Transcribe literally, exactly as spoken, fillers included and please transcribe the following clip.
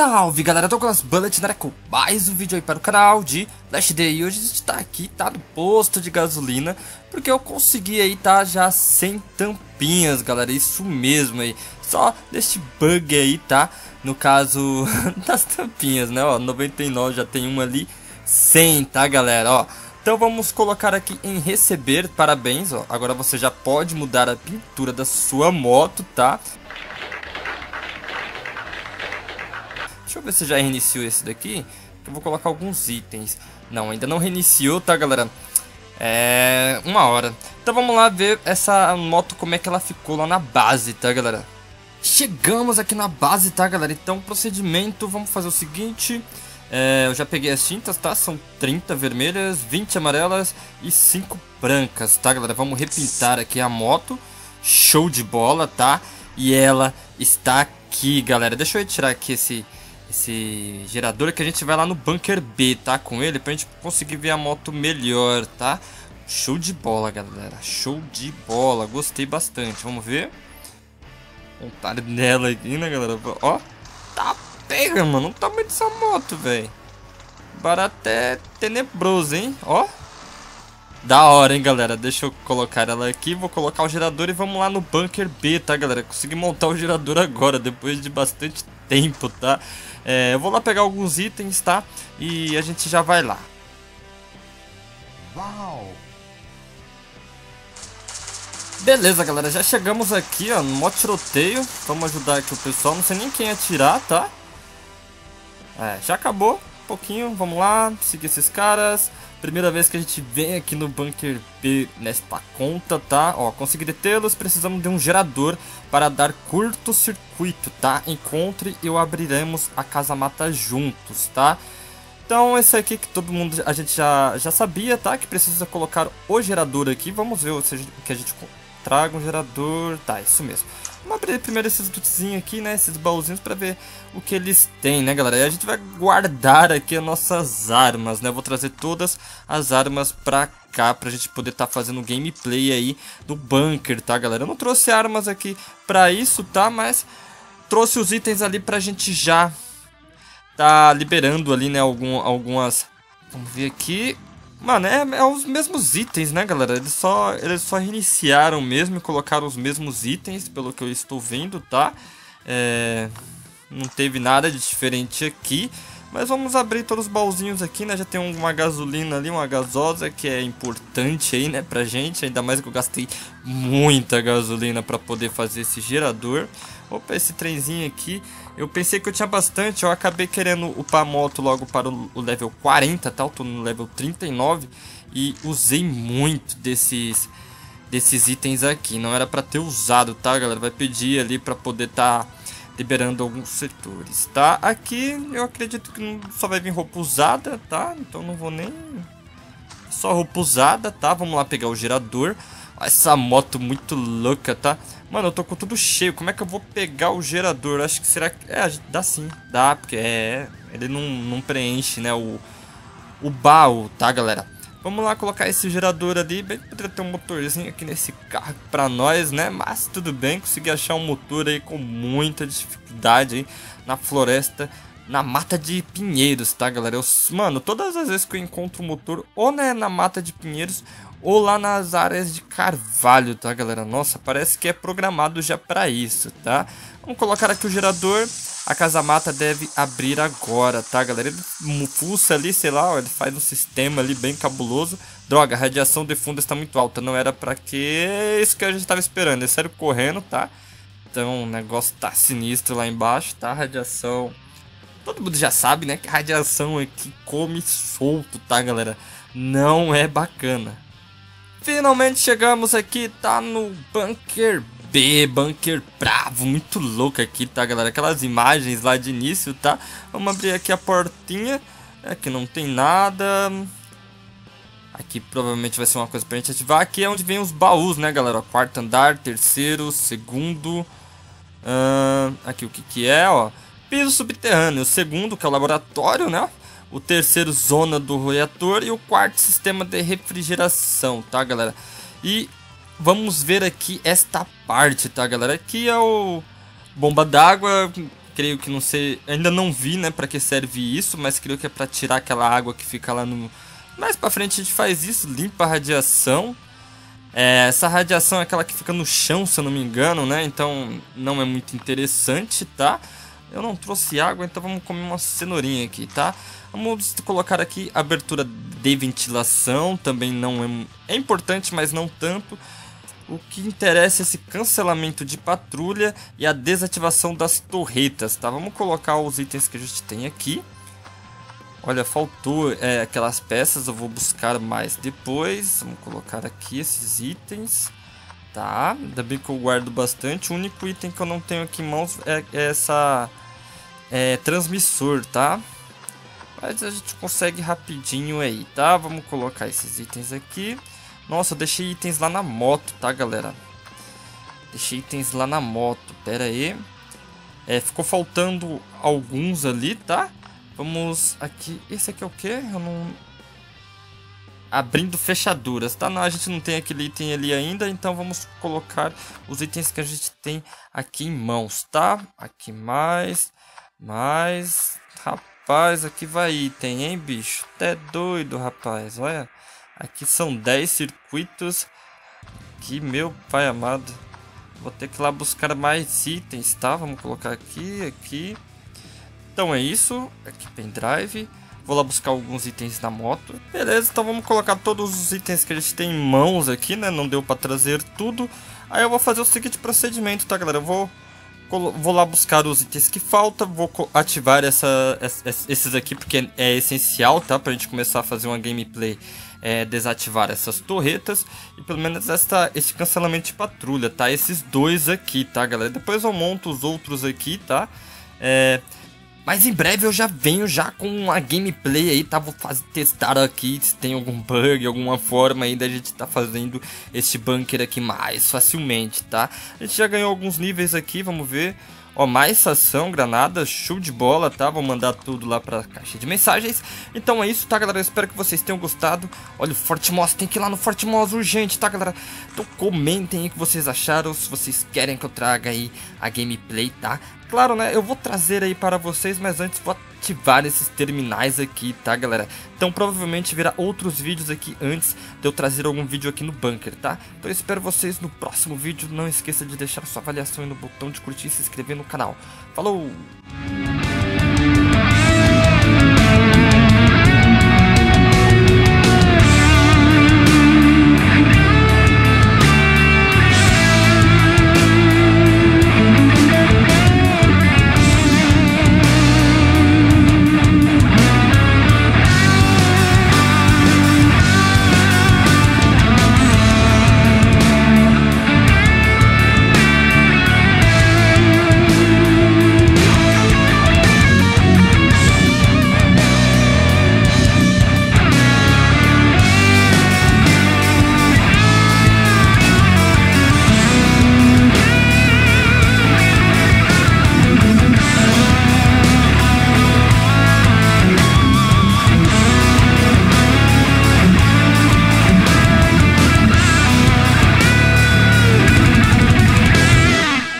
Salve galera, tô com as Bullet na área com mais um vídeo aí para o canal de Last Day. E hoje a gente tá aqui, tá no posto de gasolina, porque eu consegui aí tá já sem tampinhas, galera, isso mesmo aí. Só deste bug aí, tá? No caso das tampinhas, né, ó, noventa e nove já tem uma ali, cem, tá galera, ó. Então vamos colocar aqui em receber, parabéns, ó. Agora você já pode mudar a pintura da sua moto, tá? Deixa eu ver se já reiniciou esse daqui. Eu vou colocar alguns itens. Não, ainda não reiniciou, tá galera? É... uma hora. Então vamos lá ver essa moto, como é que ela ficou lá na base, tá galera? Chegamos aqui na base, tá galera? Então procedimento, vamos fazer o seguinte. É, eu já peguei as tintas, tá? São trinta vermelhas, vinte amarelas e cinco brancas, tá galera? Vamos repintar aqui a moto. Show de bola, tá? E ela está aqui, galera. Deixa eu tirar aqui esse... esse gerador, que a gente vai lá no bunker B, tá? Com ele, pra gente conseguir ver a moto melhor, tá? Show de bola, galera. Show de bola. Gostei bastante. Vamos ver. Vontade dela aqui, né, galera? Ó. Tá pega, mano. O tamanho dessa moto, velho. Barato é tenebroso, hein? Ó. Da hora, hein, galera. Deixa eu colocar ela aqui. Vou colocar o gerador e vamos lá no bunker B, tá, galera? Consegui montar o gerador agora, depois de bastante tempo, tá? É, eu vou lá pegar alguns itens, tá? E a gente já vai lá. Uau! Beleza, galera. Já chegamos aqui, ó, no modo tiroteio. Vamos ajudar aqui o pessoal. Não sei nem quem atirar, tá? É, já acabou. Um pouquinho. Vamos lá. Seguir esses caras. Primeira vez que a gente vem aqui no bunker B nesta conta, tá? Ó, consegui detê-los, precisamos de um gerador para dar curto-circuito, tá? Encontre e o abriremos a casa-mata juntos, tá? Então, esse aqui que todo mundo, a gente já, já sabia, tá? Que precisa colocar o gerador aqui. Vamos ver se a gente, que a gente traga um gerador. Tá, isso mesmo. Vamos abrir primeiro esses lootzinhos aqui, né? Esses baúzinhos pra ver o que eles têm, né, galera? E a gente vai guardar aqui as nossas armas, né? Eu vou trazer todas as armas pra cá, pra gente poder estar tá fazendo gameplay aí do bunker, tá, galera? Eu não trouxe armas aqui pra isso, tá? Mas trouxe os itens ali pra gente já tá liberando ali, né? Algum, algumas... Vamos ver aqui... Mano, é, é os mesmos itens, né, galera? Eles só, eles só reiniciaram mesmo e colocaram os mesmos itens, pelo que eu estou vendo, tá? É, não teve nada de diferente aqui. Mas vamos abrir todos os baúzinhos aqui, né? Já tem uma gasolina ali, uma gasosa, que é importante aí, né, pra gente. Ainda mais que eu gastei muita gasolina pra poder fazer esse gerador. Opa, esse trenzinho aqui, eu pensei que eu tinha bastante, eu acabei querendo upar a moto logo para o level quarenta, tá? Eu tô no level trinta e nove e usei muito desses, desses itens aqui. Não era pra ter usado, tá, galera? Vai pedir ali pra poder tá liberando alguns setores, tá? Aqui eu acredito que só vai vir roupa usada, tá? Então não vou nem... Só roupa usada, tá? Vamos lá pegar o gerador. Essa moto muito louca, tá? Mano, eu tô com tudo cheio. Como é que eu vou pegar o gerador? Acho que será que... É, dá sim. Dá, porque é... Ele não, não preenche, né? O, o baú, tá, galera? Vamos lá colocar esse gerador ali. Bem, poderia ter um motorzinho aqui nesse carro pra nós, né? Mas tudo bem. Consegui achar um motor aí com muita dificuldade aí na floresta, na mata de pinheiros, tá, galera? Eu, mano, todas as vezes que eu encontro um motor, ou né, na mata de pinheiros, ou lá nas áreas de carvalho, tá, galera? Nossa, parece que é programado já pra isso, tá? Vamos colocar aqui o gerador. A casa-mata deve abrir agora, tá, galera? Ele fuça ali, sei lá, ó, ele faz um sistema ali bem cabuloso. Droga, a radiação de fundo está muito alta. Não era pra que isso que a gente tava esperando. É sério, correndo, tá? Então, o negócio tá sinistro lá embaixo, tá? Radiação... Todo mundo já sabe, né? Que a radiação aqui come solto, tá, galera? Não é bacana. Finalmente chegamos aqui, tá no bunker B, bunker bravo, muito louco aqui, tá, galera? Aquelas imagens lá de início, tá? Vamos abrir aqui a portinha, aqui não tem nada. Aqui provavelmente vai ser uma coisa pra gente ativar. Aqui é onde vem os baús, né, galera? Ó, quarto andar, terceiro, segundo. Uh, aqui o que que é, ó? Piso subterrâneo, o segundo, que é o laboratório, né? O terceiro, zona do reator. E o quarto, sistema de refrigeração, tá, galera? E vamos ver aqui esta parte, tá, galera? Aqui é o bomba d'água creio que não sei, ainda não vi, né, pra que serve isso, mas creio que é pra tirar aquela água que fica lá no... Mais pra frente a gente faz isso, limpa a radiação. É, essa radiação é aquela que fica no chão, se eu não me engano, né, então não é muito interessante, tá? Eu não trouxe água, então vamos comer uma cenourinha aqui, tá? Vamos colocar aqui abertura de ventilação, também não é, é importante, mas não tanto. O que interessa é esse cancelamento de patrulha e a desativação das torretas, tá? Vamos colocar os itens que a gente tem aqui. Olha, faltou é, aquelas peças, eu vou buscar mais depois. Vamos colocar aqui esses itens, tá? Ainda bem que eu guardo bastante. O único item que eu não tenho aqui em mãos é, é essa é, transmissor, tá? Mas a gente consegue rapidinho aí, tá? Vamos colocar esses itens aqui. Nossa, eu deixei itens lá na moto, tá, galera? Deixei itens lá na moto, pera aí. É, ficou faltando alguns ali, tá? Vamos aqui... Esse aqui é o quê? Eu não... Abrindo fechaduras, tá? Não, a gente não tem aquele item ali ainda, então vamos colocar os itens que a gente tem aqui em mãos, tá? Aqui mais... Mais... Rapaz, aqui vai item, hein, bicho? Até doido, rapaz, olha... Aqui são dez circuitos. Que meu pai amado. Vou ter que ir lá buscar mais itens, tá? Vamos colocar aqui, aqui. Então é isso. Aqui pendrive. Vou lá buscar alguns itens na moto. Beleza, então vamos colocar todos os itens que a gente tem em mãos aqui, né? Não deu pra trazer tudo. Aí eu vou fazer o seguinte procedimento, tá, galera? Eu vou... Vou lá buscar os itens que faltam, vou ativar essa, esses aqui porque é essencial, tá? Pra gente começar a fazer uma gameplay, é, desativar essas torretas e pelo menos esta, esse cancelamento de patrulha, tá? Esses dois aqui, tá, galera? Depois eu monto os outros aqui, tá? É... Mas em breve eu já venho já com uma gameplay aí, tá? Vou fazer, testar aqui se tem algum bug, alguma forma aí da gente tá fazendo esse bunker aqui mais facilmente, tá? A gente já ganhou alguns níveis aqui, vamos ver. Ó, mais ação, granadas, show de bola, tá? Vou mandar tudo lá pra caixa de mensagens. Então é isso, tá, galera? Eu espero que vocês tenham gostado. Olha, o Forte Moss, tem que ir lá no Forte Moss urgente, tá, galera? Então comentem aí o que vocês acharam, se vocês querem que eu traga aí a gameplay, tá? Claro, né? Eu vou trazer aí para vocês, mas antes vou ativar esses terminais aqui, tá, galera? Então provavelmente virá outros vídeos aqui antes de eu trazer algum vídeo aqui no bunker, tá? Então eu espero vocês no próximo vídeo. Não esqueça de deixar sua avaliação aí no botão de curtir e se inscrever no canal. Falou!